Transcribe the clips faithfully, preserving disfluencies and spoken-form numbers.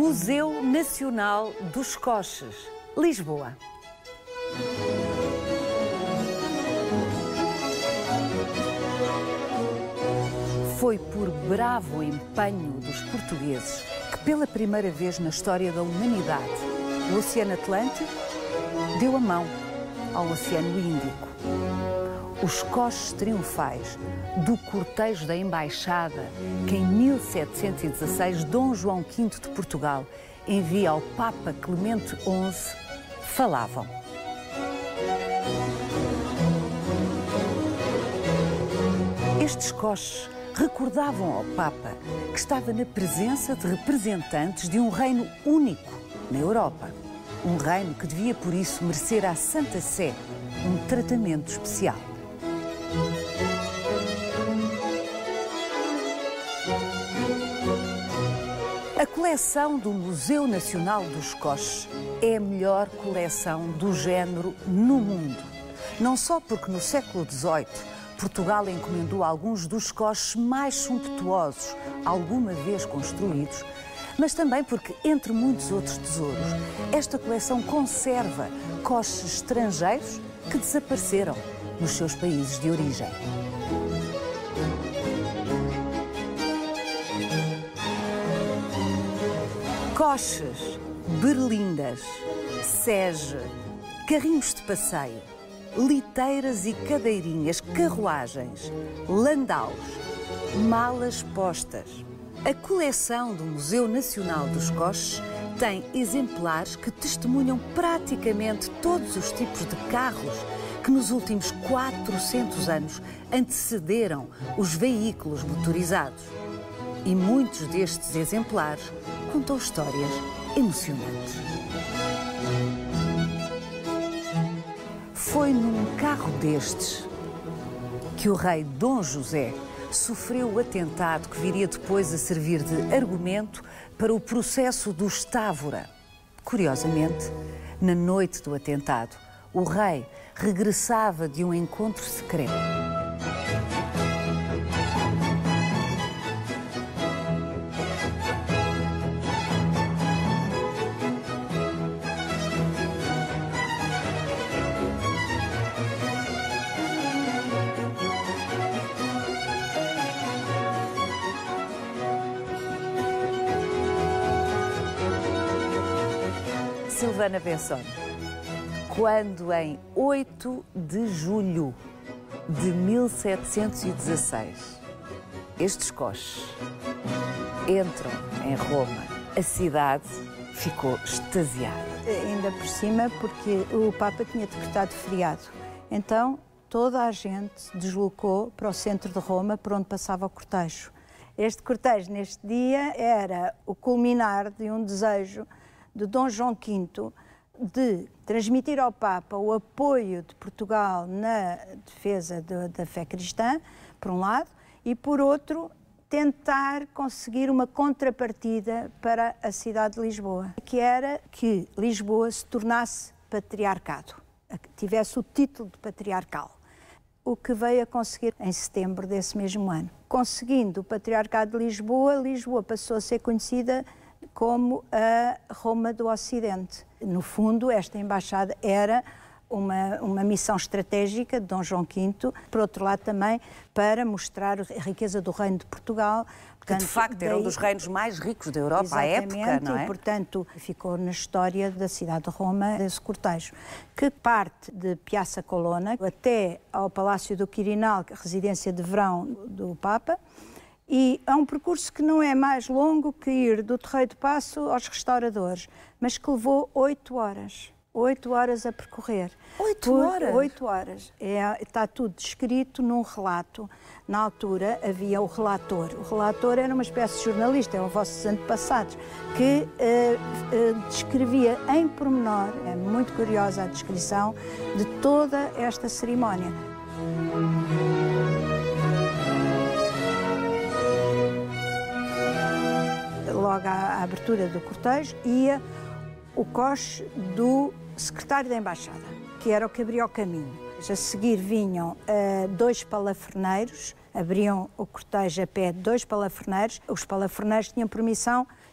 Museu Nacional dos Coches, Lisboa. Foi por bravo empenho dos portugueses que, pela primeira vez na história da humanidade, o Oceano Atlântico deu a mão ao Oceano Índico. Os coches triunfais do cortejo da Embaixada que, em mil setecentos e dezasseis, Dom João quinto de Portugal envia ao Papa Clemente onze, falavam. Estes coches recordavam ao Papa que estava na presença de representantes de um reino único na Europa. Um reino que devia, por isso, merecer à Santa Sé um tratamento especial. A coleção do Museu Nacional dos Coches é a melhor coleção do género no mundo. Não só porque no século dezoito Portugal encomendou alguns dos coches mais sumptuosos alguma vez construídos, mas também porque, entre muitos outros tesouros, esta coleção conserva coches estrangeiros que desapareceram nos seus países de origem. Coches, berlindas, sege, carrinhos de passeio, liteiras e cadeirinhas, carruagens, landaus, malas postas. A coleção do Museu Nacional dos Coches tem exemplares que testemunham praticamente todos os tipos de carros que nos últimos quatrocentos anos antecederam os veículos motorizados. E muitos destes exemplares contam histórias emocionantes. Foi num carro destes que o rei Dom José sofreu o atentado que viria depois a servir de argumento para o processo do Estávora. Curiosamente, na noite do atentado, o rei regressava de um encontro secreto. Silvana Bessone, quando em oito de julho de mil setecentos e dezasseis estes coches entram em Roma, a cidade ficou extasiada. Ainda por cima, porque o Papa tinha decretado feriado. Então, toda a gente se deslocou para o centro de Roma, por onde passava o cortejo. Este cortejo, neste dia, era o culminar de um desejo de Dom João quinto de transmitir ao Papa o apoio de Portugal na defesa de, da fé cristã, por um lado, e por outro, tentar conseguir uma contrapartida para a cidade de Lisboa, que era que Lisboa se tornasse patriarcado, tivesse o título de patriarcal, o que veio a conseguir em setembro desse mesmo ano. Conseguindo o patriarcado de Lisboa, Lisboa passou a ser conhecida como a Roma do Ocidente. No fundo, esta embaixada era uma, uma missão estratégica de Dom João quinto, por outro lado também para mostrar a riqueza do reino de Portugal. Que de facto era um dos reinos mais ricos da Europa à época, não é? E, portanto, ficou na história da cidade de Roma esse cortejo, que parte de Piazza Colonna até ao Palácio do Quirinal, residência de verão do Papa, e é um percurso que não é mais longo que ir do Terreiro de Paço aos restauradores, mas que levou oito horas. Oito horas a percorrer. Oito horas? Oito horas. É, está tudo descrito num relato. Na altura havia o relator. O relator era uma espécie de jornalista, eram vossos antepassados, que eh, eh, descrevia em pormenor, é muito curiosa a descrição, de toda esta cerimónia. Logo à abertura do cortejo ia o coche do secretário da Embaixada, que era o que abria o caminho. A seguir vinham uh, dois palafreneiros, abriam o cortejo a pé de dois palafreneiros. Os palafreneiros tinham permissão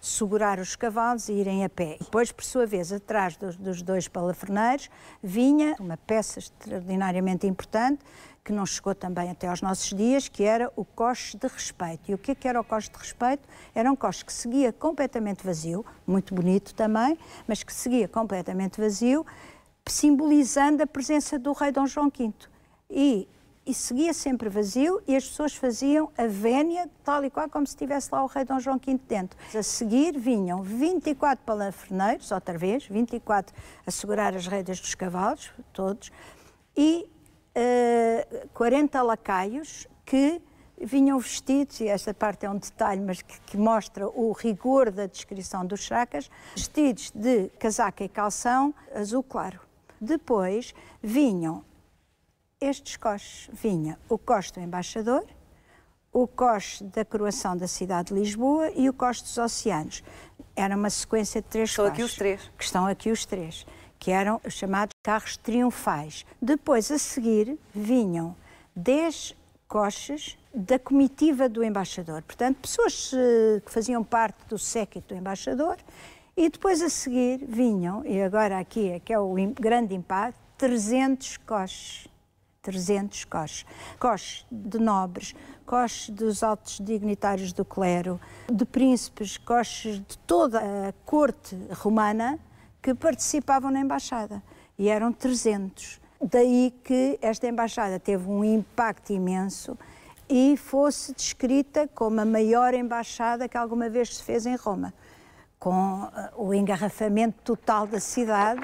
segurar os cavalos e irem a pé. Depois, por sua vez, atrás dos, dos dois palafreneiros, vinha uma peça extraordinariamente importante, que não chegou também até aos nossos dias, que era o coche de respeito. E o que, que era o coche de respeito? Era um coche que seguia completamente vazio, muito bonito também, mas que seguia completamente vazio, simbolizando a presença do rei Dom João quinto. E, e seguia sempre vazio e as pessoas faziam a vénia, tal e qual como se estivesse lá o rei Dom João quinto dentro. A seguir vinham vinte e quatro palafreneiros, outra vez, vinte e quatro a segurar as rédeas dos cavalos, todos, e Uh, quarenta lacaios que vinham vestidos, e esta parte é um detalhe, mas que, que mostra o rigor da descrição dos chacas, vestidos de casaca e calção azul claro. Depois vinham estes coches, vinha o coche do embaixador, o coche da coroação da cidade de Lisboa e o coche dos oceanos. Era uma sequência de três coches. Estão aqui os três. Que estão aqui os três. Que eram os chamados carros triunfais. Depois, a seguir, vinham dez coches da comitiva do embaixador. Portanto, pessoas que faziam parte do séquito do embaixador. E depois, a seguir, vinham, e agora aqui é que é o grande impacto, trezentos coches. trezentos coches. Coches de nobres, coches dos altos dignitários do clero, de príncipes, coches de toda a corte romana, que participavam na embaixada, e eram trezentos. Daí que esta embaixada teve um impacto imenso e fosse descrita como a maior embaixada que alguma vez se fez em Roma, com o engarrafamento total da cidade.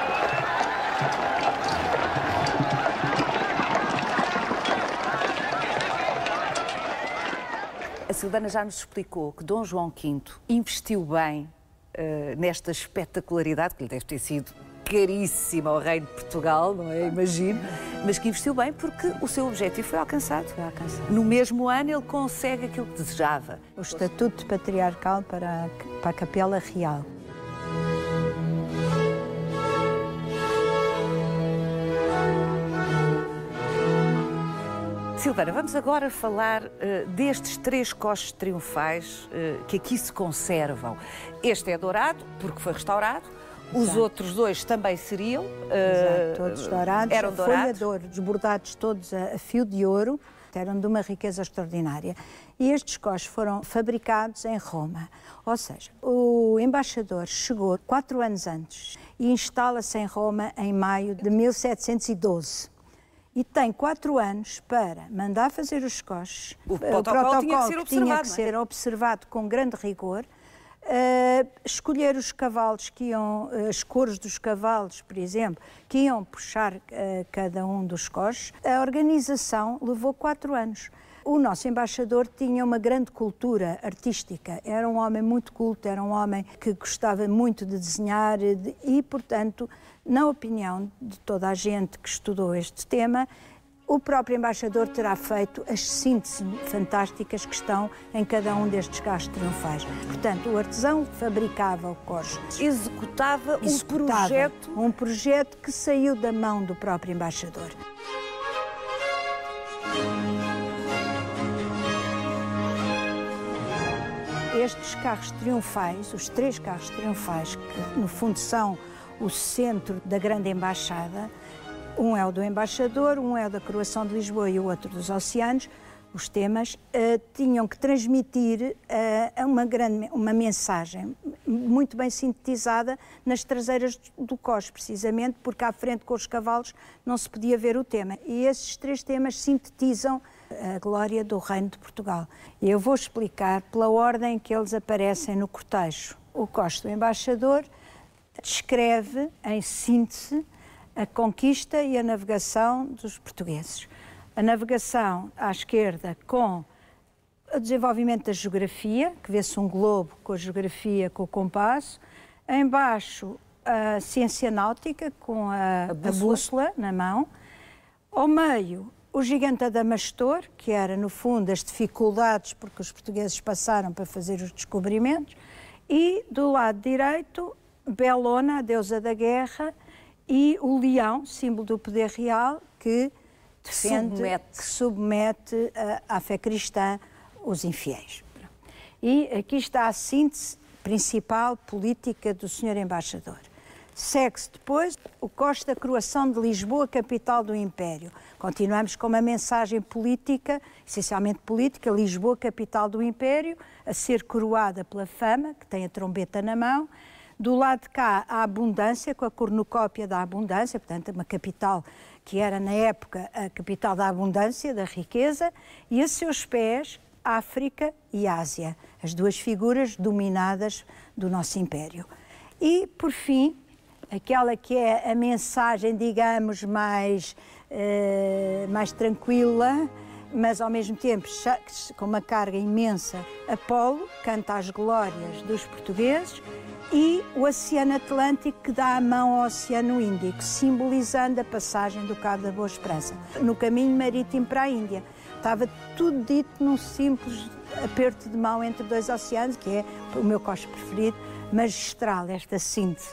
A Silvana já nos explicou que Dom João quinto investiu bem Uh, nesta espetacularidade, que lhe deve ter sido caríssima ao rei de Portugal, não é? Imagino, mas que investiu bem porque o seu objetivo foi alcançado. Foi alcançado. No mesmo ano ele consegue aquilo que desejava. O estatuto patriarcal para a, para a Capela Real. Silvana, vamos agora falar uh, destes três coches triunfais uh, que aqui se conservam. Este é dourado, porque foi restaurado. Exato. Os outros dois também seriam. Uh, Exato, todos dourados. Eram a dourados. Folha de ouro, desbordados todos a, a fio de ouro, eram de uma riqueza extraordinária. E estes coches foram fabricados em Roma. Ou seja, o embaixador chegou quatro anos antes e instala-se em Roma em maio de mil setecentos e doze. E tem quatro anos para mandar fazer os coches. O protocolo, o protocolo tinha que ser observado, tinha que ser observado com grande rigor. Uh, escolher os cavalos que iam, uh, as cores dos cavalos, por exemplo, que iam puxar uh, cada um dos coches. A organização levou quatro anos. O nosso embaixador tinha uma grande cultura artística, era um homem muito culto, era um homem que gostava muito de desenhar de, e, portanto, na opinião de toda a gente que estudou este tema, o próprio embaixador terá feito as sínteses fantásticas que estão em cada um destes carros triunfais. Portanto, o artesão fabricava o coche. Executava, Executava um projeto... Um projeto que saiu da mão do próprio embaixador. Estes carros triunfais, os três carros triunfais, que no fundo são o centro da grande embaixada, um é o do embaixador, um é o da coroação de Lisboa e o outro dos oceanos, os temas, uh, tinham que transmitir uh, uma, grande, uma mensagem muito bem sintetizada nas traseiras do coche, precisamente porque à frente com os cavalos não se podia ver o tema. E esses três temas sintetizam a glória do Reino de Portugal. E eu vou explicar pela ordem que eles aparecem no cortejo. O coche do embaixador descreve, em síntese, a conquista e a navegação dos portugueses. A navegação à esquerda com o desenvolvimento da geografia, que vê-se um globo com a geografia, com o compasso. Embaixo, a ciência náutica, com a, a, bússola. a bússola na mão. Ao meio, o gigante Adamastor, que era, no fundo, as dificuldades porque os portugueses passaram para fazer os descobrimentos. E, do lado direito, Belona, a deusa da guerra, e o leão, símbolo do poder real, que defende, submete, que submete à fé cristã os infiéis. E aqui está a síntese principal política do senhor Embaixador. Segue-se depois o coche da coroação de Lisboa, capital do Império. Continuamos com uma mensagem política, essencialmente política, Lisboa, capital do Império, a ser coroada pela Fama, que tem a trombeta na mão. Do lado de cá, a abundância, com a cornucópia da abundância, portanto, uma capital que era, na época, a capital da abundância, da riqueza, e a seus pés, África e Ásia, as duas figuras dominadas do nosso Império. E, por fim, aquela que é a mensagem, digamos, mais, eh, mais tranquila, mas ao mesmo tempo com uma carga imensa, Apolo canta as glórias dos portugueses, e o Oceano Atlântico que dá a mão ao Oceano Índico, simbolizando a passagem do Cabo da Boa Esperança, no caminho marítimo para a Índia. Estava tudo dito num simples aperto de mão entre dois oceanos, que é o meu coche preferido, magistral, esta síntese.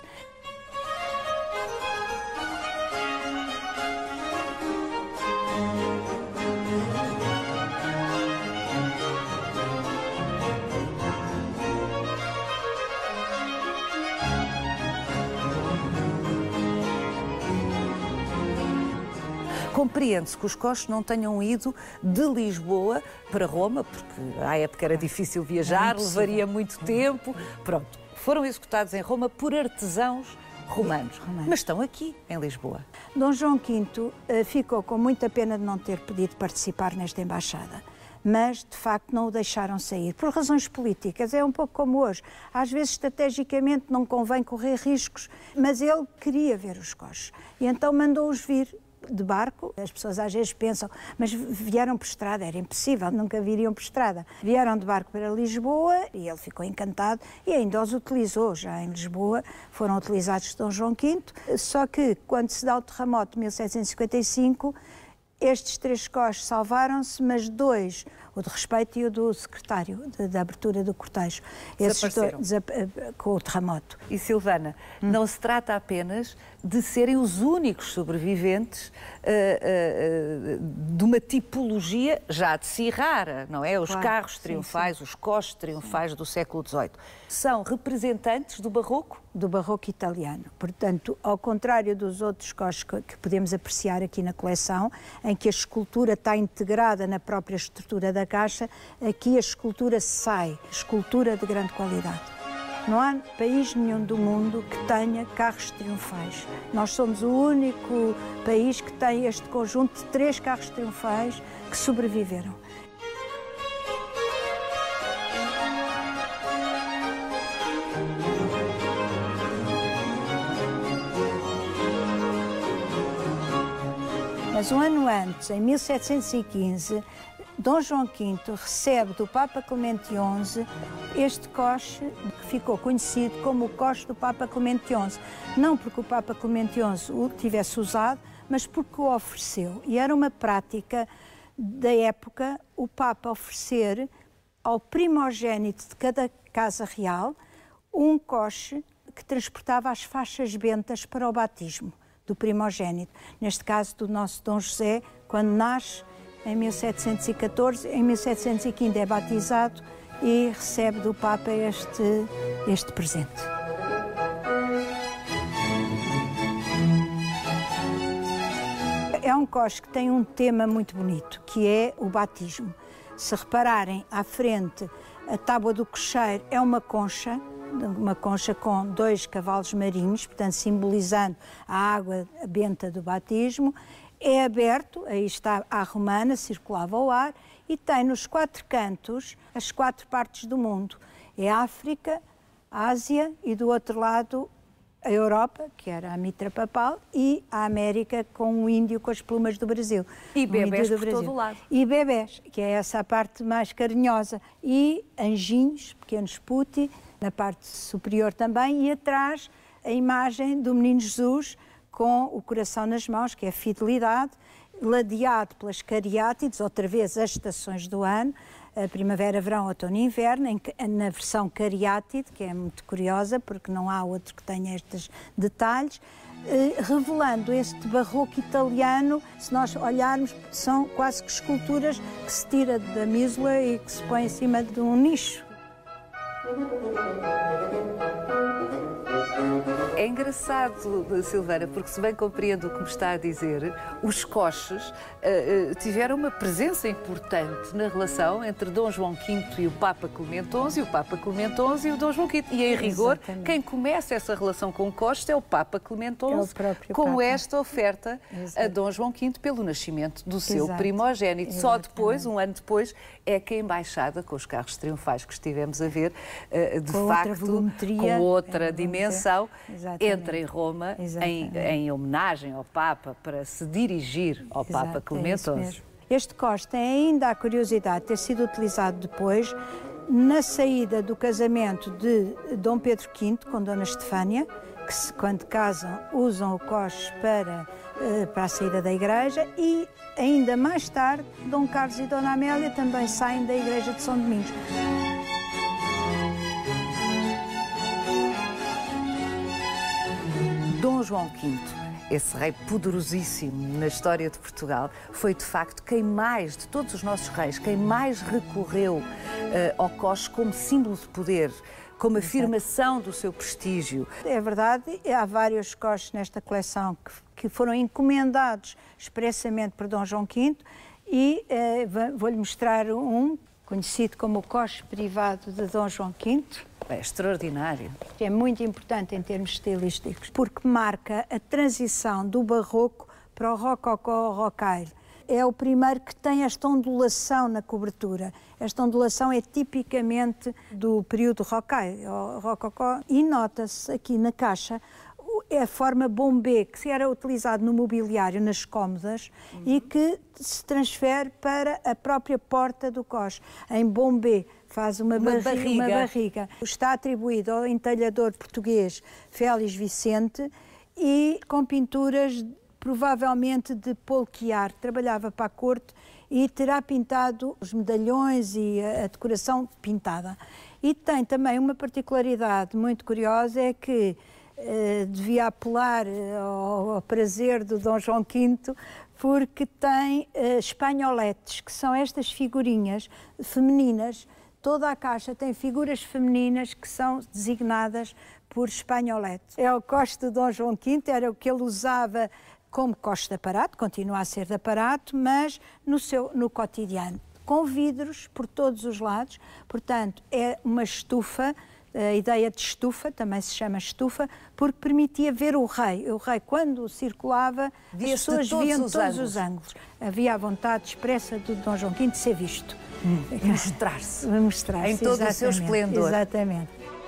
Compreende-se que os coches não tenham ido de Lisboa para Roma, porque à época era difícil viajar, levaria muito tempo. Pronto, foram executados em Roma por artesãos romanos, romanos. Mas estão aqui, em Lisboa. Dom João quinto uh, ficou com muita pena de não ter podido participar nesta embaixada, mas, de facto, não o deixaram sair, por razões políticas. É um pouco como hoje. Às vezes, estrategicamente, não convém correr riscos, mas ele queria ver os coches, e então mandou-os vir de barco. As pessoas às vezes pensam, mas vieram por estrada, era impossível, nunca viriam por estrada. Vieram de barco para Lisboa e ele ficou encantado e ainda os utilizou, já em Lisboa, foram utilizados de Dom João quinto, só que quando se dá o terremoto de mil setecentos e cinquenta e cinco, estes três coches salvaram-se, mas dois, o de Respeito e o do secretário, da abertura do cortejo, esses dois, com o terremoto. E Silvana, hum. não se trata apenas de serem os únicos sobreviventes uh, uh, uh, de uma tipologia já de si rara, não é? Os claro, carros triunfais, sim, sim. os coches triunfais sim. do século dezoito. São representantes do barroco? Do barroco italiano. Portanto, ao contrário dos outros coches que podemos apreciar aqui na coleção, em que a escultura está integrada na própria estrutura da caixa, aqui a escultura sai, escultura de grande qualidade. Não há país nenhum do mundo que tenha carros triunfais. Nós somos o único país que tem este conjunto de três carros triunfais que sobreviveram. Mas um ano antes, em mil setecentos e quinze, Dom João quinto recebe do Papa Clemente onze este coche que ficou conhecido como o coche do Papa Clemente onze. Não porque o Papa Clemente onze o tivesse usado, mas porque o ofereceu. E era uma prática da época o Papa oferecer ao primogênito de cada casa real um coche que transportava as faixas bentas para o batismo do primogênito. Neste caso do nosso Dom José, quando nasce em mil setecentos e catorze, em mil setecentos e quinze é batizado e recebe do Papa este, este presente. É um coche que tem um tema muito bonito, que é o batismo. Se repararem, à frente, a tábua do cocheiro é uma concha, uma concha com dois cavalos marinhos, portanto, simbolizando a água benta do batismo. É aberto, aí está à romana, circulava ao ar, e tem nos quatro cantos as quatro partes do mundo. É a África, a Ásia e do outro lado a Europa, que era a mitra papal, e a América com o índio com as plumas do Brasil. E bebés por todo o lado. E bebés, que é essa a parte mais carinhosa. E anjinhos, pequenos puti, na parte superior também, e atrás a imagem do menino Jesus com o coração nas mãos, que é a fidelidade, ladeado pelas cariátides, outra vez as estações do ano, a primavera, verão, outono e inverno, em, na versão cariátide, que é muito curiosa, porque não há outro que tenha estes detalhes, eh, revelando este barroco italiano. Se nós olharmos, são quase que esculturas que se tira da mísula e que se põe em cima de um nicho. É engraçado, Silvana, porque se bem compreendo o que me está a dizer, os coches uh, uh, tiveram uma presença importante na relação entre Dom João quinto e o Papa Clemente onze, e o Papa Clemente onze e o Dom João quinto. E, em rigor, exatamente, quem começa essa relação com o coche é o Papa Clemente onze, é com Papa. esta oferta Exato. a Dom João quinto pelo nascimento do seu Exato. primogénito. Exatamente. Só depois, um ano depois, é que a Embaixada, com os carros triunfais que estivemos a ver, uh, de com facto, outra com outra é, dimensão, Exatamente. entra em Roma em, em homenagem ao Papa, para se dirigir ao Exato, Papa Clemente onze. É este coche tem ainda a curiosidade de ter sido utilizado depois na saída do casamento de Dom Pedro quinto com Dona Estefânia, que se, quando casam usam o coche para, para a saída da igreja, e ainda mais tarde Dom Carlos e Dona Amélia também saem da igreja de São Domingos. Dom João quinto, esse rei poderosíssimo na história de Portugal, foi de facto quem mais, de todos os nossos reis, quem mais recorreu uh, ao coche como símbolo de poder, como afirmação do seu prestígio. É verdade, há vários coches nesta coleção que, que foram encomendados expressamente por Dom João quinto e uh, vou-lhe mostrar um conhecido como o coche privado de Dom João quinto. É extraordinário. É muito importante em termos estilísticos, porque marca a transição do barroco para o rococó ao rocaille. É o primeiro que tem esta ondulação na cobertura. Esta ondulação é tipicamente do período rocaille, rococó, e nota-se aqui na caixa é a forma bombé, que era utilizado no mobiliário, nas cômodas, uhum. e que se transfere para a própria porta do coche. Em bombé faz uma, uma, barriga, barriga. uma barriga. Está atribuído ao entalhador português Félix Vicente e com pinturas provavelmente de Paul Quiart. Trabalhava para a corte e terá pintado os medalhões e a, a decoração pintada. E tem também uma particularidade muito curiosa, é que Uh, devia apelar uh, ao, ao prazer do Dom João quinto, porque tem uh, espanholetes, que são estas figurinhas femininas. Toda a caixa tem figuras femininas que são designadas por espanholetes. É o coche do Dom João quinto, era o que ele usava como coche de aparato, continua a ser de aparato, mas no, seu, no cotidiano, com vidros por todos os lados. Portanto, é uma estufa. A ideia de estufa, também se chama estufa, porque permitia ver o rei. O rei, quando circulava, as pessoas viam todos ângulos. os ângulos. Havia a vontade expressa do Dom João quinto de ser visto. Hum, mostrar-se. Mostrar-se, em todo o seu esplendor. Exatamente.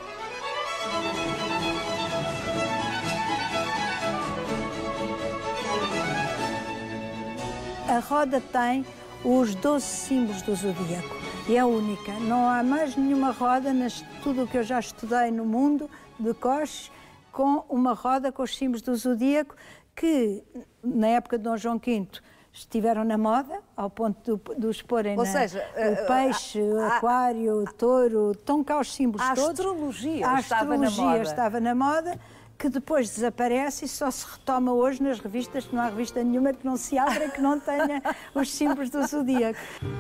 A roda tem os doze símbolos do zodíaco. E é única, não há mais nenhuma roda, nas tudo o que eu já estudei no mundo de coches, com uma roda com os símbolos do zodíaco, que na época de Dom João quinto estiveram na moda, ao ponto de, de os porem Ou na, seja, o peixe, o aquário, o touro, estão cá os símbolos a todos. Astrologia a estava astrologia na moda. estava na moda, que depois desaparece e só se retoma hoje nas revistas, não há revista nenhuma que não se abra que não tenha os símbolos do zodíaco.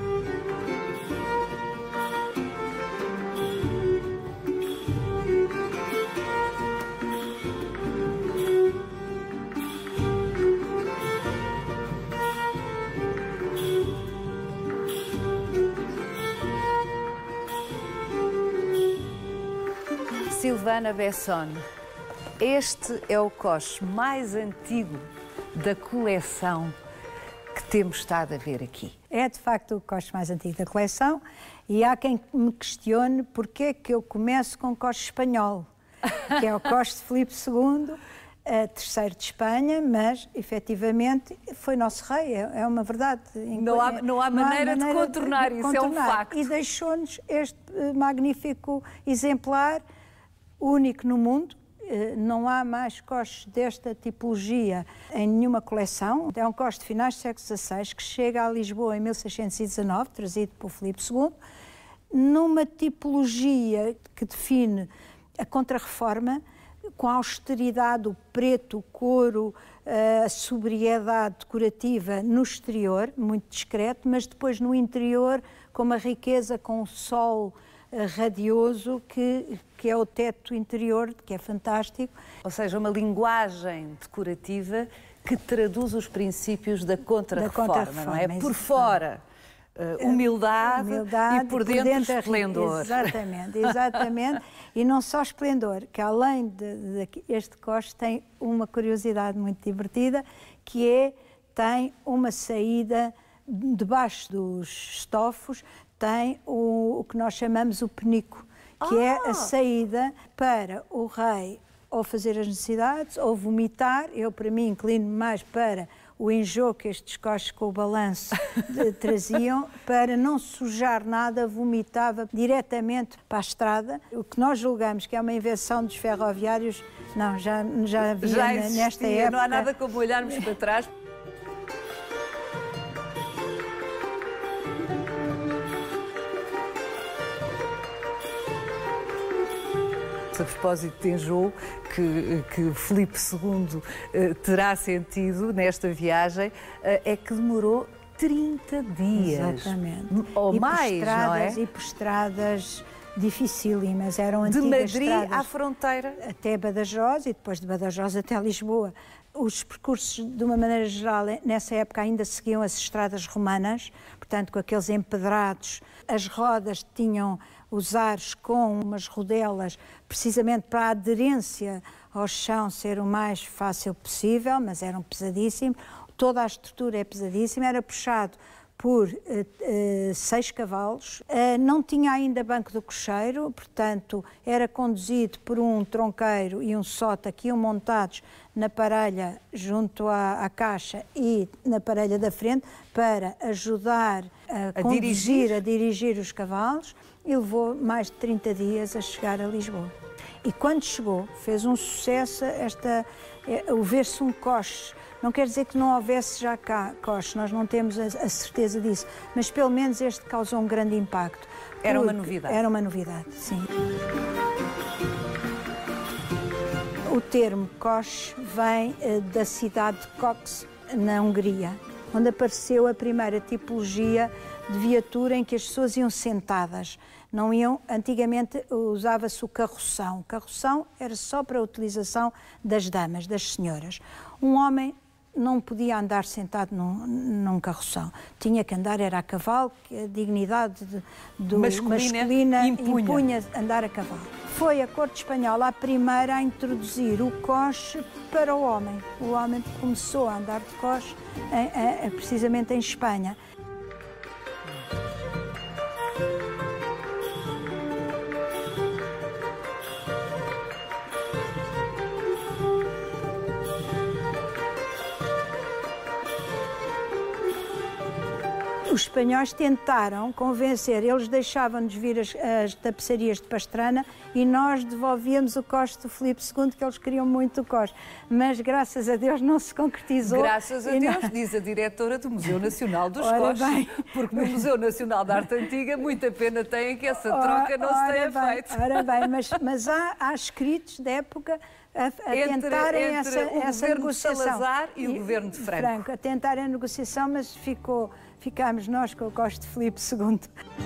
Silvana Besson, este é o coche mais antigo da coleção que temos estado a ver aqui. É, de facto, o coche mais antigo da coleção e há quem me questione porque é que eu começo com o coche espanhol, que é o coche de Filipe segundo, terceiro de Espanha, mas, efetivamente, foi nosso rei, é uma verdade. Não há, não há, maneira, não há maneira de contornar, de, de isso contornar. É um facto. E deixou-nos este magnífico exemplar, único no mundo. Não há mais coches desta tipologia em nenhuma coleção. É um coche de finais do século dezasseis que chega a Lisboa em mil seiscentos e dezanove, trazido por Filipe segundo, numa tipologia que define a Contra-Reforma, com a austeridade, o preto, o couro, a sobriedade decorativa no exterior, muito discreto, mas depois no interior, com uma riqueza, com o sol radioso que, que é o teto interior, que é fantástico. Ou seja, uma linguagem decorativa que traduz os princípios da contrarreforma, da contrarreforma, não é? Por fora, uh, humildade, humildade e por dentro, por dentro esplendor. Exatamente, exatamente. E não só esplendor, que além de, de este coche tem uma curiosidade muito divertida, que é, tem uma saída debaixo dos estofos, tem o, o que nós chamamos o penico, que ah. é a saída para o rei ou fazer as necessidades, ou vomitar. Eu, para mim, inclino mais para o enjoo que estes coches com o balanço de, traziam, para não sujar nada, vomitava diretamente para a estrada. O que nós julgamos que é uma invenção dos ferroviários, não, já, já havia já existia, nesta época. Não há nada como olharmos para trás. A propósito de enjoo, que, que Filipe segundo uh, terá sentido nesta viagem, uh, é que demorou trinta dias. Exatamente. Ou e mais, não é? E por estradas dificílimas, eram antigas de Madrid estradas, à fronteira. Até Badajoz e depois de Badajoz até Lisboa. Os percursos, de uma maneira geral, nessa época ainda seguiam as estradas romanas, portanto com aqueles empedrados, as rodas tinham os aros com umas rodelas, precisamente para a aderência ao chão ser o mais fácil possível, mas eram pesadíssimos. Toda a estrutura é pesadíssima, era puxado por uh, uh, seis cavalos, uh, não tinha ainda banco do cocheiro, portanto era conduzido por um tronqueiro e um sota que iam montados na parelha junto à, à caixa e na parelha da frente para ajudar a, a conduzir, dirigir. a dirigir os cavalos, e levou mais de trinta dias a chegar a Lisboa. E quando chegou, fez um sucesso, esta, o ver-se um coche. Não quer dizer que não houvesse já cá coche, nós não temos a, a certeza disso, mas pelo menos este causou um grande impacto. Era uma novidade. Era uma novidade, sim. O termo coche vem uh, da cidade de Cox, na Hungria, onde apareceu a primeira tipologia de viatura em que as pessoas iam sentadas. Não iam, antigamente usava-se o carroção. O carroção era só para a utilização das damas, das senhoras. Um homem não podia andar sentado num, num carroção. Tinha que andar, era a cavalo, que a dignidade de, do masculina, masculina impunha. impunha andar a cavalo. Foi a corte espanhola a primeira a introduzir o coche para o homem. O homem começou a andar de coche em, em, precisamente em Espanha. Os espanhóis tentaram convencer, eles deixavam-nos vir as, as tapeçarias de Pastrana e nós devolvíamos o coche do Filipe segundo, que eles queriam muito o coche. Mas, graças a Deus, não se concretizou. Graças a Deus, não... diz a diretora do Museu Nacional dos Coches, porque no Museu Nacional da Arte Antiga muita pena tem que essa troca não se tenha bem, feito. Ora bem, mas, mas há, há escritos da época a, a entre, tentarem entre essa, o essa governo negociação. de Salazar e, e o governo de Franco. Franco. A tentarem a negociação, mas ficou... Ficámos nós com o coche de Filipe segundo.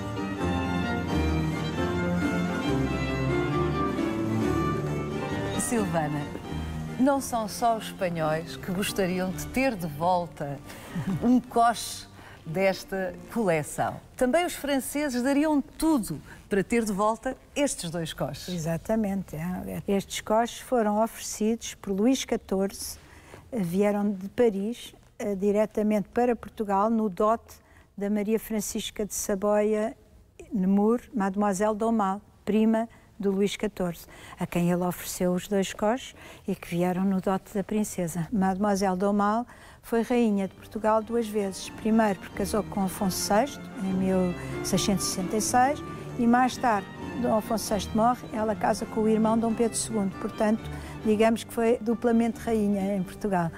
Silvana, não são só os espanhóis que gostariam de ter de volta um coche desta coleção. Também os franceses dariam tudo para ter de volta estes dois coches. Exatamente. Estes coches foram oferecidos por Luís catorze, vieram de Paris, diretamente para Portugal, no dote da Maria Francisca de Saboia Nemur, Mademoiselle d'Aumale, prima do Luís catorze, a quem ele ofereceu os dois coches e que vieram no dote da princesa. Mademoiselle d'Aumale foi rainha de Portugal duas vezes. Primeiro porque casou com Afonso sexto, em mil seiscentos e sessenta e seis, e mais tarde, Dom Afonso sexto morre, ela casa com o irmão Dom Pedro segundo. Portanto, digamos que foi duplamente rainha em Portugal.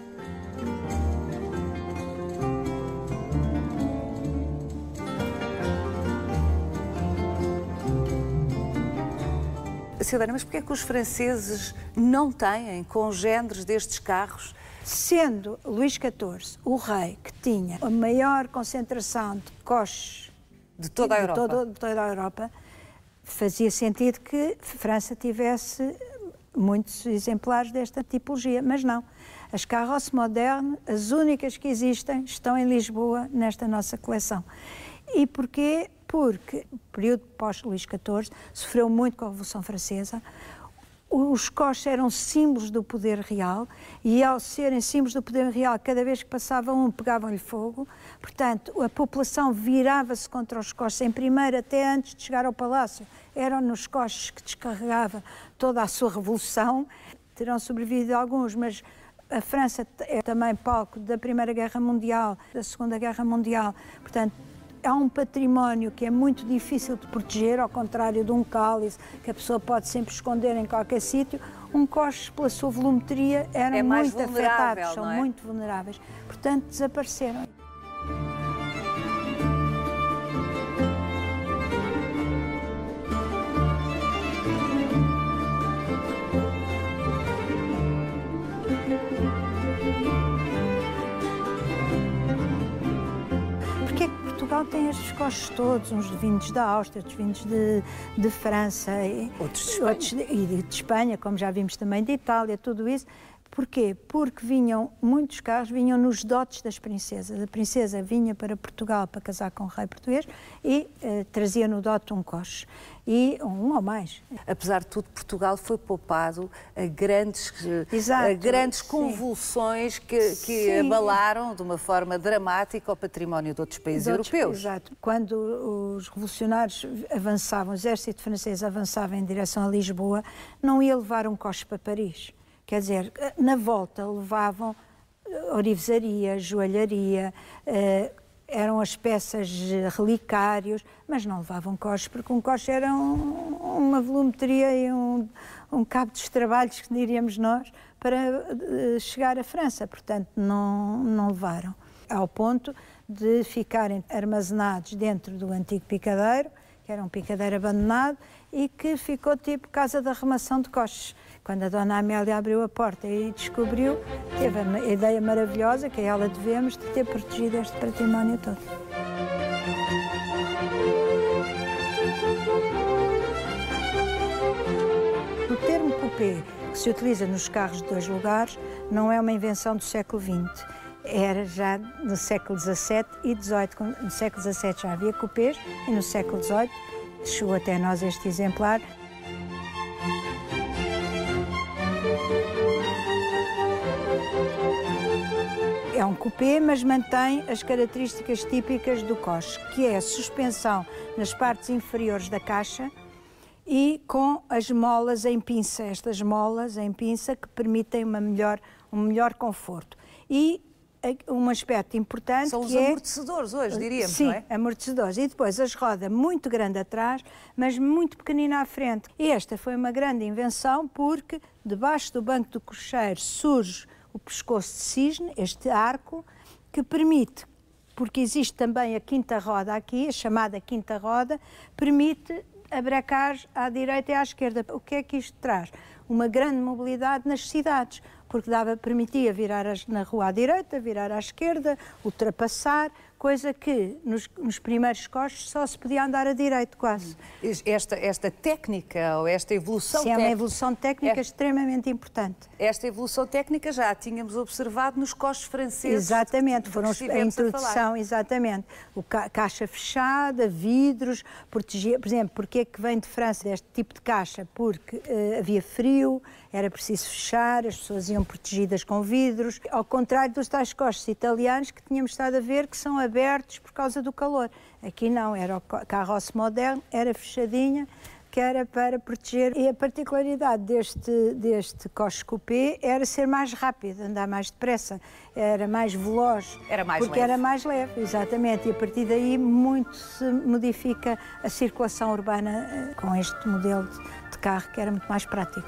Silvana, mas porquê é que os franceses não têm congêneres destes carros? Sendo Luís catorze o rei que tinha a maior concentração de coches de toda a Europa, de todo, de toda a Europa fazia sentido que França tivesse muitos exemplares desta tipologia, mas não. As carroças modernas, as únicas que existem, estão em Lisboa, nesta nossa coleção. E porquê? Porque o período pós-Luís catorze sofreu muito com a Revolução Francesa. Os coches eram símbolos do poder real e, ao serem símbolos do poder real, cada vez que passava um, pegavam-lhe fogo. Portanto, a população virava-se contra os coches, em primeiro, até antes de chegar ao palácio. Eram nos coches que descarregava toda a sua revolução. Terão sobrevivido alguns, mas a França é também palco da Primeira Guerra Mundial, da Segunda Guerra Mundial. Portanto, há um património que é muito difícil de proteger, ao contrário de um cálice, que a pessoa pode sempre esconder em qualquer sítio. Um coche, pela sua volumetria, eram é muito afetados, é? são muito vulneráveis. Portanto, desapareceram. Portugal tem estes coches todos, uns vindos da Áustria, outros vindos de, de França, outros de Espanha. Outros de, e de, de Espanha, como já vimos também de Itália, tudo isso. Porquê? Porque vinham, muitos carros vinham nos dotes das princesas. A princesa vinha para Portugal para casar com o rei português e eh, trazia no dote um coche, e um ou mais. Apesar de tudo, Portugal foi poupado a grandes, Exato, a grandes sim. convulsões que, que abalaram de uma forma dramática o património de outros países de outros, europeus. Exato. Quando os revolucionários avançavam, o exército francês avançava em direção a Lisboa, não ia levar um coche para Paris. Quer dizer, na volta levavam orivesaria, joalharia, eh, eram as peças relicários, mas não levavam coches, porque um coche era um, uma volumetria e um, um cabo dos trabalhos, que diríamos nós, para uh, chegar à França. Portanto, não, não levaram. Ao ponto de ficarem armazenados dentro do antigo picadeiro, que era um picadeiro abandonado, e que ficou tipo casa de arrumação de coches. Quando a dona Amélia abriu a porta e descobriu, teve a ideia maravilhosa, que a ela devemos, de ter protegido este património todo. O termo coupé, que se utiliza nos carros de dois lugares, não é uma invenção do século vinte. Era já no século dezassete e dezoito. No século dezassete já havia coupés e no século dezoito chegou até nós este exemplar. É um coupé, mas mantém as características típicas do coche, que é a suspensão nas partes inferiores da caixa e com as molas em pinça, estas molas em pinça que permitem uma melhor, um melhor conforto. E um aspecto importante são os que amortecedores é, hoje, diríamos, sim, não é? amortecedores. E depois as rodas muito grande atrás, mas muito pequenina à frente. E esta foi uma grande invenção porque debaixo do banco do cocheiro surge o pescoço de cisne, este arco, que permite, porque existe também a quinta roda aqui, a chamada quinta roda, permite abracar à direita e à esquerda. O que é que isto traz? Uma grande mobilidade nas cidades, porque dava, permitia virar na rua à direita, virar à esquerda, ultrapassar, coisa que nos, nos primeiros coches só se podia andar à direita quase. Esta, esta técnica, ou esta evolução técnica... é uma evolução técnica é, extremamente importante. Esta evolução técnica já a tínhamos observado nos coches franceses. Exatamente, foram a introdução, a exatamente. O ca caixa fechada, vidros, protegia, por exemplo, porque é que vem de França deste tipo de caixa? Porque uh, havia frio, era preciso fechar, as pessoas iam protegidas com vidros, ao contrário dos tais coches italianos que tínhamos estado a ver que são abertos por causa do calor. Aqui não, era o carroça moderno, era fechadinha, que era para proteger. E a particularidade deste, deste coche coupé era ser mais rápido, andar mais depressa, era mais veloz. Era mais porque leve. era mais leve, exatamente. E a partir daí muito se modifica a circulação urbana com este modelo de, de carro, que era muito mais prático.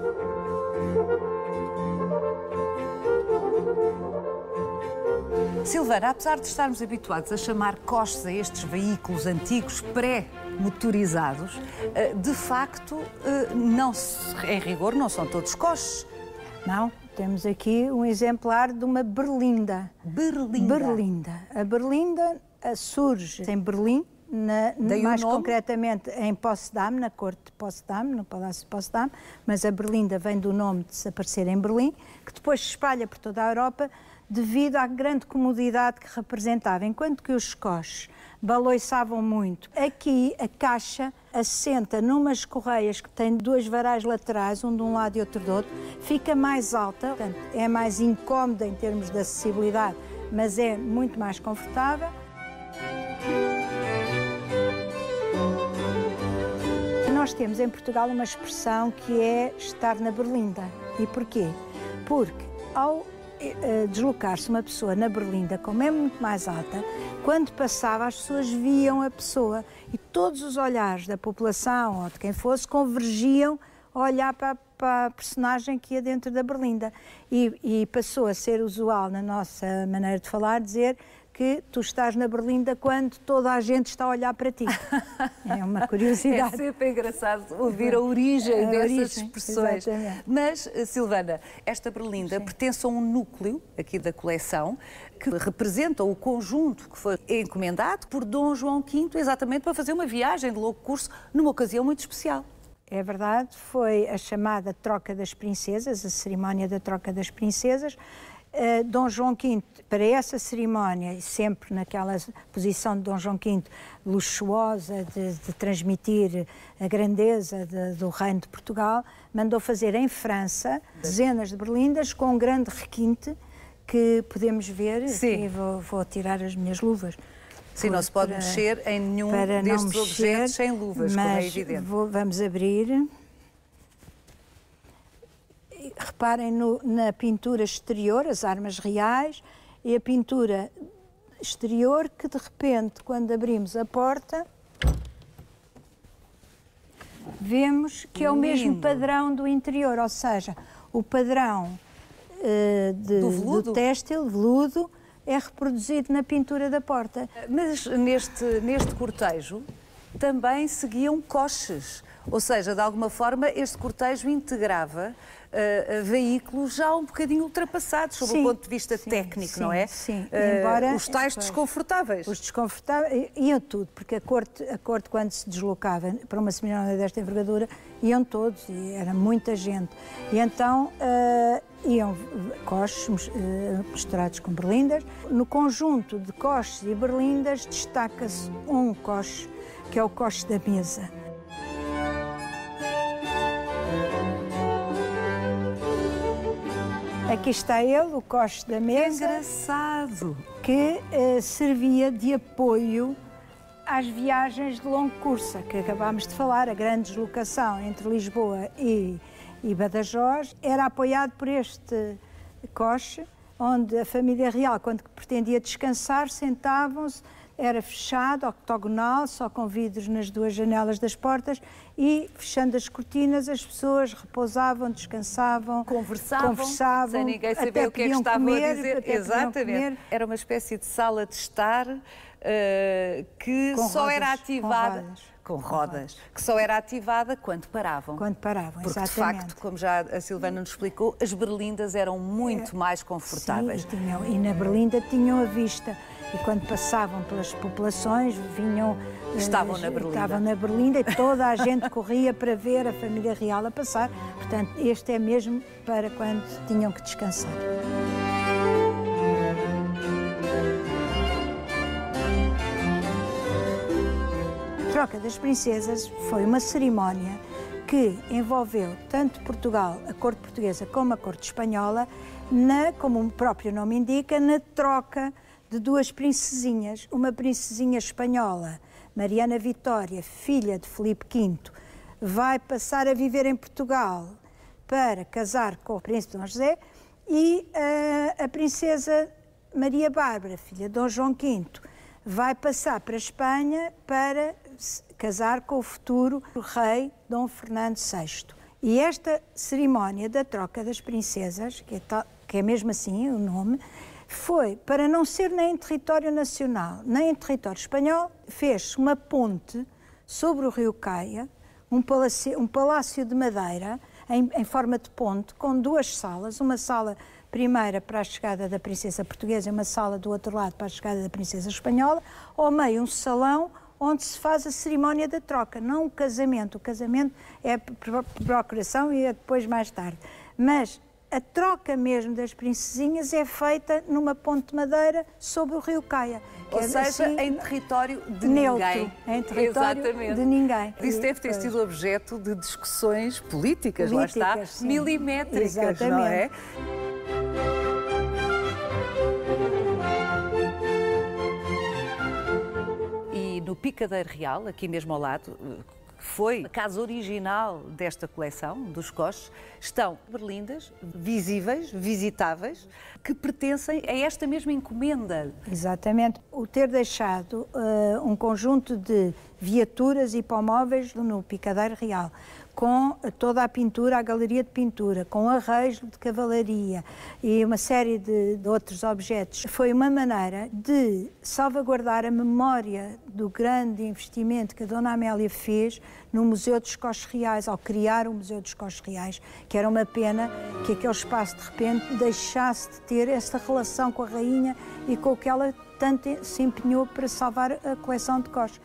Silvana, apesar de estarmos habituados a chamar coches a estes veículos antigos pré-motorizados, de facto, não, em rigor, não são todos coches. Não, temos aqui um exemplar de uma berlinda. Berlinda. Berlinda. A berlinda surge em Berlim, na, mais concretamente em Potsdam, na corte de Potsdam, no Palácio de Potsdam, mas a berlinda vem do nome de desaparecer em Berlim, que depois se espalha por toda a Europa devido à grande comodidade que representava. Enquanto que os escoches baloiçavam muito, aqui a caixa assenta numas correias que têm duas varais laterais, um de um lado e outro do outro, fica mais alta, portanto, é mais incómoda em termos de acessibilidade, mas é muito mais confortável. Nós temos em Portugal uma expressão que é estar na berlinda. E porquê? Porque ao eh, deslocar-se uma pessoa na berlinda, como é muito mais alta, quando passava as pessoas viam a pessoa e todos os olhares da população ou de quem fosse convergiam a olhar para, para a personagem que ia dentro da berlinda. E, e passou a ser usual na nossa maneira de falar dizer que tu estás na berlinda quando toda a gente está a olhar para ti. É uma curiosidade. É sempre engraçado ouvir a origem a dessas origem, expressões. Exatamente. Mas, Silvana, esta berlinda Sim. pertence a um núcleo aqui da coleção que representa o conjunto que foi encomendado por Dom João quinto exatamente para fazer uma viagem de longo curso numa ocasião muito especial. É verdade, foi a chamada troca das princesas, a cerimónia da troca das princesas. Uh, Dom João quinto, para essa cerimónia, e sempre naquela posição de Dom João quinto luxuosa de, de transmitir a grandeza de, do reino de Portugal, mandou fazer em França dezenas de berlindas com um grande requinte que podemos ver. Sim. E vou, vou tirar as minhas luvas. Sim, não se pode para, mexer em nenhum destes mexer, objetos sem luvas, como é evidente. Vou, vamos abrir. Reparem no, na pintura exterior, as armas reais, e a pintura exterior que, de repente, quando abrimos a porta, vemos que é o mesmo padrão do interior, ou seja, o padrão uh, de, do, veludo? do têxtil, veludo, é reproduzido na pintura da porta. Mas neste, neste cortejo também seguiam coches, ou seja, de alguma forma este cortejo integrava Uh, veículos já um bocadinho ultrapassados, sob sim, o ponto de vista sim, técnico, sim, não é? Sim, uh, embora... Os tais desconfortáveis. Os desconfortáveis, iam tudo, porque a corte, a corte quando se deslocava para uma cerimónia desta envergadura, iam todos, e era muita gente. E então uh, iam coches uh, misturados com berlindas. No conjunto de coches e berlindas destaca-se um coche, que é o coche da mesa. Aqui está ele, o coche da mesa. Que engraçado! Que uh, servia de apoio às viagens de longo curso, que acabámos de falar, a grande deslocação entre Lisboa e, e Badajoz, era apoiado por este coche, onde a família real, quando pretendia descansar, sentavam-se, era fechado, octogonal, só com vidros nas duas janelas das portas, e, fechando as cortinas, as pessoas repousavam, descansavam, conversavam, conversavam sem ninguém saber o que é que estavam comer, a dizer. Exatamente. Era uma espécie de sala de estar uh, que com só rodas, era ativada... Com rodas. Com rodas, que só era ativada quando paravam. Quando paravam, porque, exatamente. de facto, como já a Silvana nos explicou, as berlindas eram muito é, mais confortáveis. Sim, e, tinham, e na berlinda tinham a vista. E quando passavam pelas populações, vinham... Estavam na berlinda. Estavam na berlinda e toda a gente corria para ver a família real a passar. Portanto, este é mesmo para quando tinham que descansar. A troca das princesas foi uma cerimónia que envolveu tanto Portugal, a corte portuguesa, como a corte espanhola, na, como o próprio nome indica, na troca de duas princesinhas. Uma princesinha espanhola, Mariana Vitória, filha de Filipe quinto, vai passar a viver em Portugal para casar com o príncipe Dom José, e uh, a princesa Maria Bárbara, filha de Dom João quinto, vai passar para a Espanha para casar com o futuro rei Dom Fernando sexto. E esta cerimónia da troca das princesas, que é, tal, que é mesmo assim o nome, foi para não ser nem em território nacional, nem em território espanhol, fez uma ponte sobre o rio Caia, um palácio, um palácio de madeira em, em forma de ponte, com duas salas, uma sala primeira para a chegada da princesa portuguesa e uma sala do outro lado para a chegada da princesa espanhola, ao meio um salão onde se faz a cerimónia da troca, não o casamento. O casamento é por procuração e é depois mais tarde. Mas a troca mesmo das princesinhas é feita numa ponte de madeira sobre o rio Caia. Ou é seja, assim, em território de neutro, ninguém. Em território Exatamente. de ninguém. Isso deve ter sido objeto de discussões políticas, políticas lá está, sim. milimétricas, Exatamente. Não é? E no Picadeiro Real, aqui mesmo ao lado, que foi a casa original desta coleção, dos coches, estão berlindas, visíveis, visitáveis, que pertencem a esta mesma encomenda. Exatamente. O ter deixado uh, um conjunto de viaturas e hipomóveis no Picadeiro Real, com toda a pintura, a galeria de pintura, com arrejo de cavalaria e uma série de, de outros objetos, foi uma maneira de salvaguardar a memória do grande investimento que a Dona Amélia fez no Museu dos Coches Reais, ao criar o Museu dos Coches Reais, que era uma pena que aquele espaço de repente deixasse de ter esta relação com a rainha e com o que ela tanto se empenhou para salvar a coleção de coches.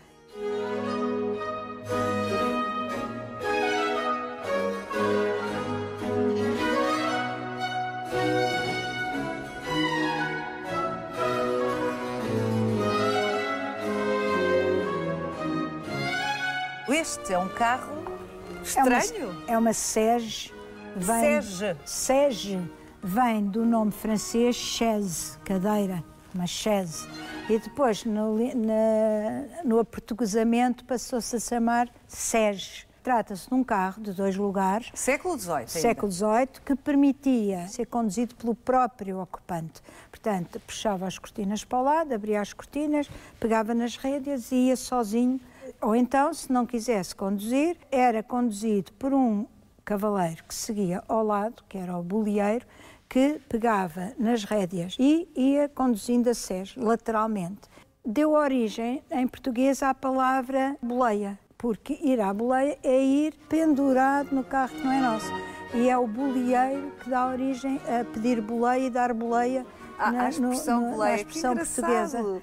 Este é um carro estranho. É uma, é uma Sege. Vem, Sege. Sege vem do nome francês chaise, cadeira, uma chaise. E depois, no, na, no aportuguesamento, passou-se a chamar Sege. Trata-se de um carro de dois lugares. Século dezoito. Século dezoito, que permitia ser conduzido pelo próprio ocupante. Portanto, puxava as cortinas para o lado, abria as cortinas, pegava nas rédeas e ia sozinho. Ou então, se não quisesse conduzir, era conduzido por um cavaleiro que seguia ao lado, que era o boleeiro, que pegava nas rédeas e ia conduzindo a Sege lateralmente. Deu origem, em português, à palavra boleia, porque ir à boleia é ir pendurado no carro que não é nosso. E é o boleeiro que dá origem a pedir boleia e dar boleia ah, na, a expressão no, no, boleia. na expressão portuguesa.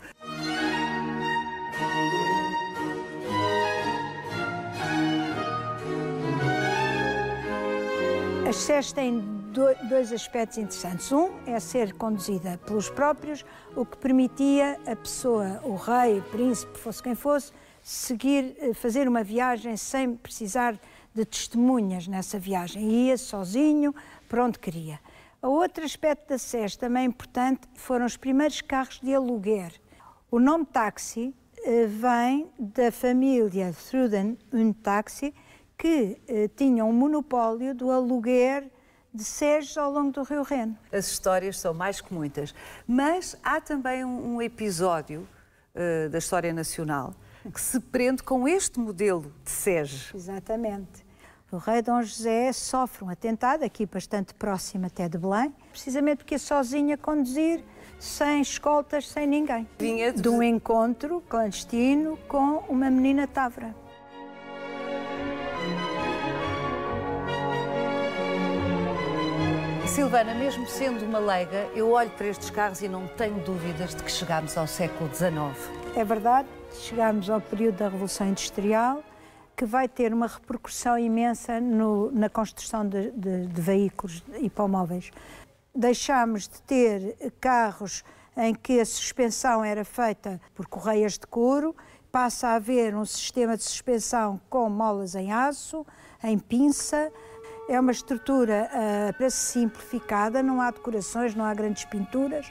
As Seges têm dois aspectos interessantes. Um é ser conduzida pelos próprios, o que permitia a pessoa, o rei, o príncipe, fosse quem fosse, seguir, fazer uma viagem sem precisar de testemunhas nessa viagem. Ia sozinho, para onde queria. O outro aspecto da Sege também importante foram os primeiros carros de aluguer. O nome táxi vem da família Truden und Taxi, que eh, tinham um monopólio do aluguer de Seges ao longo do Rio Reno. As histórias são mais que muitas, mas há também um, um episódio uh, da história nacional que se prende com este modelo de Sege. Exatamente. O rei Dom José sofre um atentado, aqui bastante próximo até de Belém, precisamente porque é sozinho a conduzir, sem escoltas, sem ninguém. Vinha de... de um encontro clandestino com uma menina távora. Silvana, mesmo sendo uma leiga, eu olho para estes carros e não tenho dúvidas de que chegámos ao século dezenove. É verdade, chegámos ao período da Revolução Industrial, que vai ter uma repercussão imensa no, na construção de, de, de veículos hipomóveis. Deixámos de ter carros em que a suspensão era feita por correias de couro, passa a haver um sistema de suspensão com molas em aço, em pinça. É uma estrutura uh, para simplificada, não há decorações, não há grandes pinturas.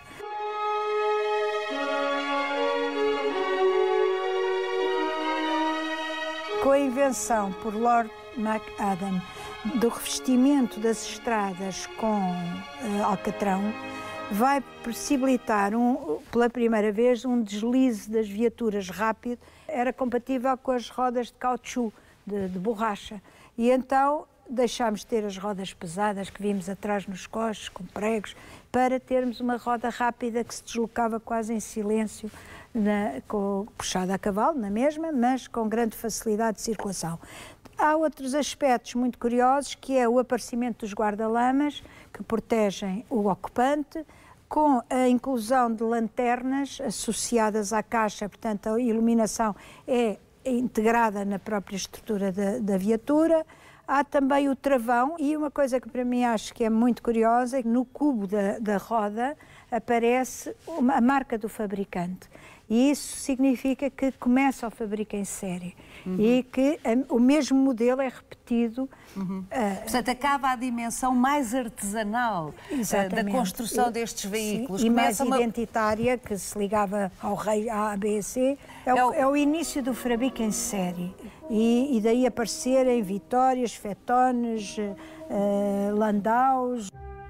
Com a invenção por Lord MacAdam do revestimento das estradas com uh, alcatrão, vai possibilitar, um, pela primeira vez, um deslize das viaturas rápido. Era compatível com as rodas de caoutchouc, de, de borracha. E então deixámos de ter as rodas pesadas que vimos atrás nos coches, com pregos, para termos uma roda rápida que se deslocava quase em silêncio, na, com, puxada a cavalo, na mesma, mas com grande facilidade de circulação. Há outros aspectos muito curiosos, que é o aparecimento dos guarda-lamas, que protegem o ocupante, com a inclusão de lanternas associadas à caixa, portanto a iluminação é integrada na própria estrutura da, da viatura. Há também o travão e uma coisa que para mim acho que é muito curiosa é que no cubo da, da roda aparece uma, a marca do fabricante. E isso significa que começa a fábrica em série uhum. e que a, o mesmo modelo é repetido. Uhum. Uh, Portanto, acaba a dimensão mais artesanal uh, da construção Eu, destes veículos. Sim, e mais uma... identitária, que se ligava ao rei A, B e C, é, é, o, é o início do fabrico em série. E, e daí aparecerem Vitórias, Fetones, uh, Landaus.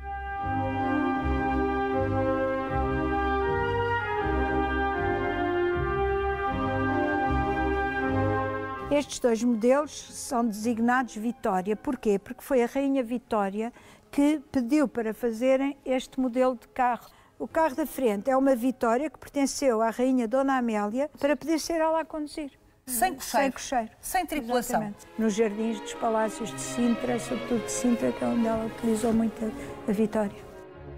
Estes dois modelos são designados Vitória. Porquê? Porque foi a Rainha Vitória que pediu para fazerem este modelo de carro. O carro da frente é uma Vitória que pertenceu à Rainha Dona Amélia para poder ser ela a conduzir. Sem cocheiro? Sem cocheiro. Sem tripulação? Exatamente. Nos jardins dos palácios de Sintra, sobretudo de Sintra, que é onde ela utilizou muito a, a Vitória.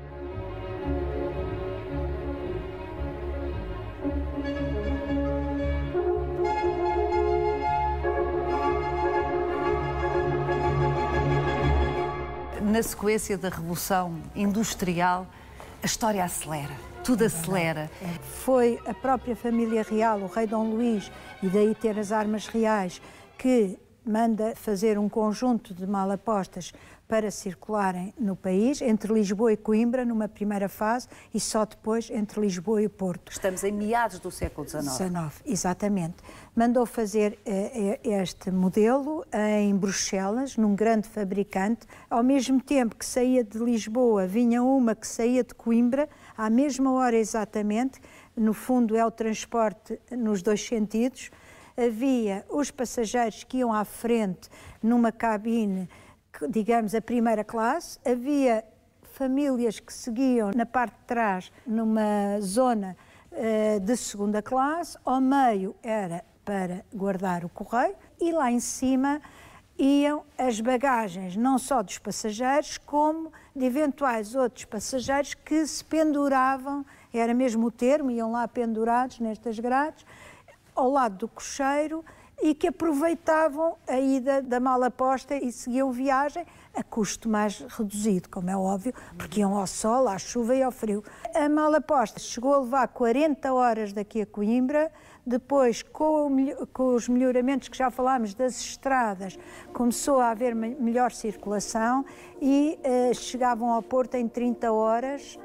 Na sequência da Revolução Industrial, a história acelera, tudo acelera. Foi a própria família real, o rei Dom Luís, e daí ter as armas reais, que manda fazer um conjunto de malapostas para circularem no país, entre Lisboa e Coimbra, numa primeira fase, e só depois entre Lisboa e Porto. Estamos em meados do século dezenove. dezenove, exatamente. Mandou fazer eh, este modelo em Bruxelas, num grande fabricante. Ao mesmo tempo que saía de Lisboa, vinha uma que saía de Coimbra, à mesma hora exatamente. No fundo é o transporte nos dois sentidos. Havia os passageiros que iam à frente numa cabine, digamos, a primeira classe. Havia famílias que seguiam na parte de trás, numa zona uh, de segunda classe. Ao meio era para guardar o correio e lá em cima iam as bagagens, não só dos passageiros, como de eventuais outros passageiros que se penduravam, era mesmo o termo, iam lá pendurados nestas grades, ao lado do cocheiro, e que aproveitavam a ida da mala posta e seguiam viagem a custo mais reduzido, como é óbvio, porque iam ao sol, à chuva e ao frio. A mala posta chegou a levar quarenta horas daqui a Coimbra. Depois, com, o, com os melhoramentos que já falámos das estradas, começou a haver melhor circulação e uh, chegavam ao Porto em trinta horas.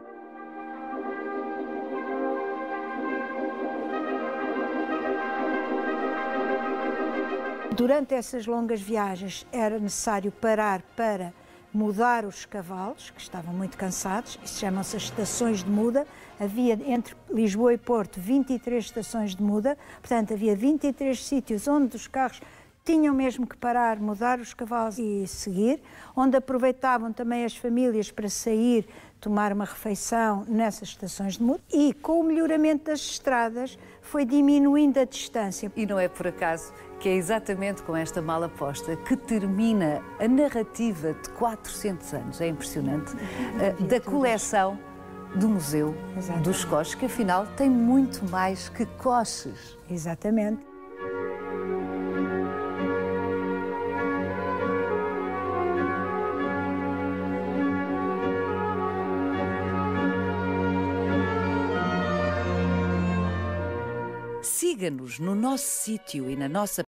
Durante essas longas viagens era necessário parar para mudar os cavalos, que estavam muito cansados. Isso chamam-se as estações de muda. Havia entre Lisboa e Porto vinte e três estações de muda, portanto havia vinte e três sítios onde os carros tinham mesmo que parar, mudar os cavalos e seguir, onde aproveitavam também as famílias para sair, tomar uma refeição nessas estações de muda. E com o melhoramento das estradas foi diminuindo a distância. E não é por acaso que é exatamente com esta mala posta que termina a narrativa de quatrocentos anos, é impressionante, da coleção do Museu Exatamente. Dos Coches, que afinal tem muito mais que coches. Exatamente. Siga-nos no nosso sítio e na nossa